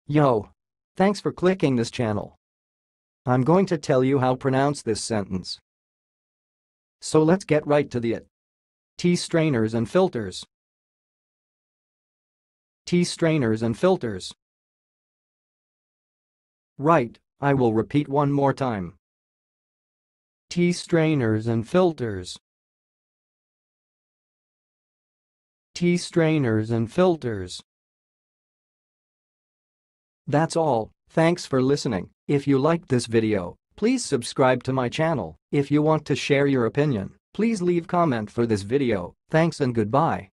Yo! Thanks for clicking this channel. I'm going to tell you how to pronounce this sentence. So let's get right to it. Tea strainers and filters. Tea strainers and filters. Right, I will repeat one more time. Tea strainers and filters. Tea strainers and filters. That's all. Thanks for listening. If you liked this video, please subscribe to my channel. If you want to share your opinion, please leave comment for this video. Thanks and goodbye.